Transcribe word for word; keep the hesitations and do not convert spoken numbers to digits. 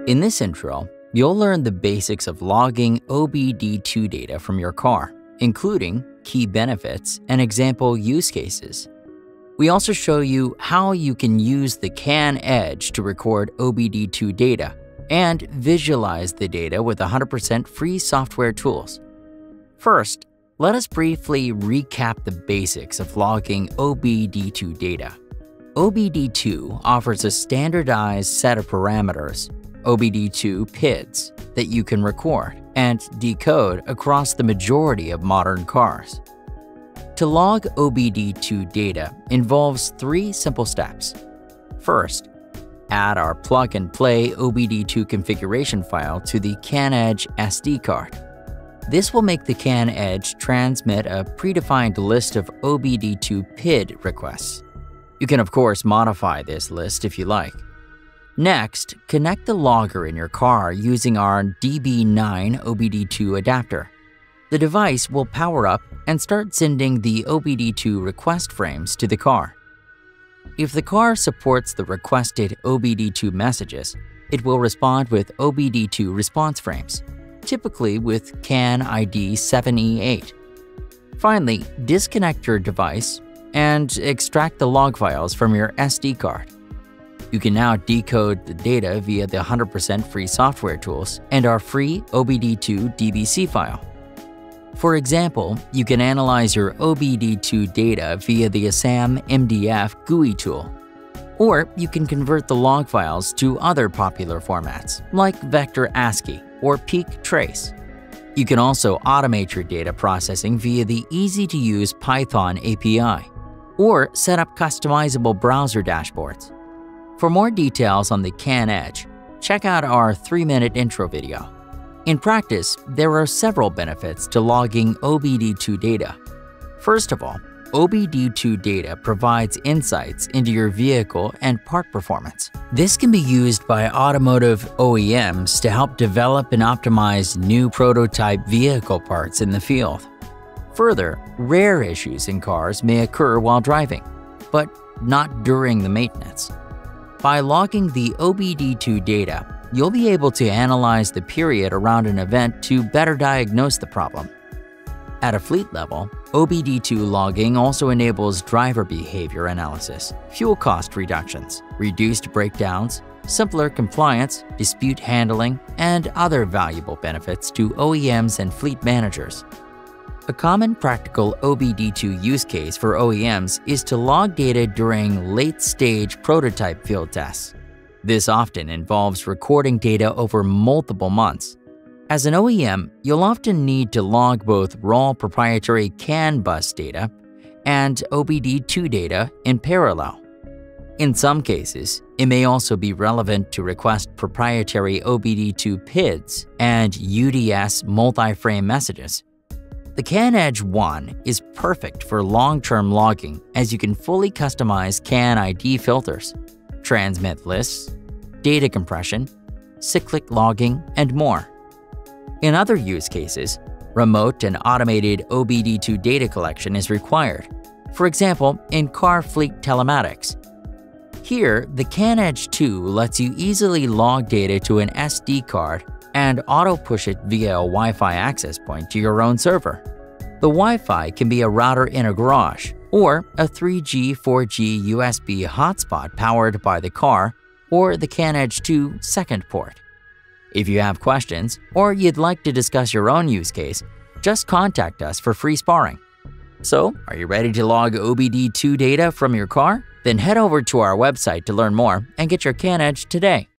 In this intro, you'll learn the basics of logging O B D two data from your car, including key benefits and example use cases. We also show you how you can use the CANedge to record O B D two data and visualize the data with one hundred percent free software tools. First, let us briefly recap the basics of logging O B D two data. O B D two offers a standardized set of parameters, O B D two P I Ds, that you can record and decode across the majority of modern cars. To log O B D two data involves three simple steps. First, add our plug-and-play O B D two configuration file to the CANedge S D card. This will make the CANedge transmit a predefined list of O B D two P I D requests. You can of course modify this list if you like. Next, connect the logger in your car using our D B nine O B D two adapter. The device will power up and start sending the O B D two request frames to the car. If the car supports the requested O B D two messages, it will respond with O B D two response frames, typically with CAN I D seven E eight. Finally, disconnect your device and extract the log files from your S D card. You can now decode the data via the one hundred percent free software tools and our free O B D two degC file. For example, you can analyze your O B D two data via the ASAM M D F G U I tool. Or you can convert the log files to other popular formats, like vector ASCII or peak trace. You can also automate your data processing via the easy-to-use Python A P I, or set up customizable browser dashboards. For more details on the CANedge, check out our three minute intro video. In practice, there are several benefits to logging O B D two data. First of all, O B D two data provides insights into your vehicle and part performance. This can be used by automotive O E Ms to help develop and optimize new prototype vehicle parts in the field. Further, rare issues in cars may occur while driving, but not during the maintenance. By logging the O B D two data, you'll be able to analyze the period around an event to better diagnose the problem. At a fleet level, O B D two logging also enables driver behavior analysis, fuel cost reductions, reduced breakdowns, simpler compliance, dispute handling, and other valuable benefits to O E Ms and fleet managers. A common practical O B D two use case for O E Ms is to log data during late-stage prototype field tests. This often involves recording data over multiple months. As an O E M, you'll often need to log both raw proprietary CAN bus data and O B D two data in parallel. In some cases, it may also be relevant to request proprietary O B D two P I Ds and U D S multi-frame messages. The CANedge one is perfect for long-term logging as you can fully customize CAN I D filters, transmit lists, data compression, cyclic logging, and more. In other use cases, remote and automated O B D two data collection is required, for example, in car fleet telematics. Here, the CANedge two lets you easily log data to an S D card and auto-push it via a Wi-Fi access point to your own server. The Wi-Fi can be a router in a garage or a three G, four G U S B hotspot powered by the car or the CANedge two second port. If you have questions or you'd like to discuss your own use case, just contact us for free sparring. So, are you ready to log O B D two data from your car? Then head over to our website to learn more and get your CANedge today.